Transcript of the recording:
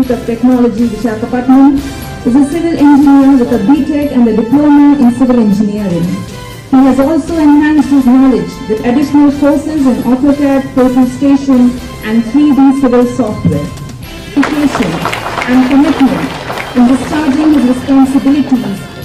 Institute of Technology, Visakhapatnam, is a civil engineer with a BTech and a diploma in civil engineering. He has also enhanced his knowledge with additional courses in AutoCAD, Total Station, and 3D civil software. Dedication and commitment in discharging his responsibilities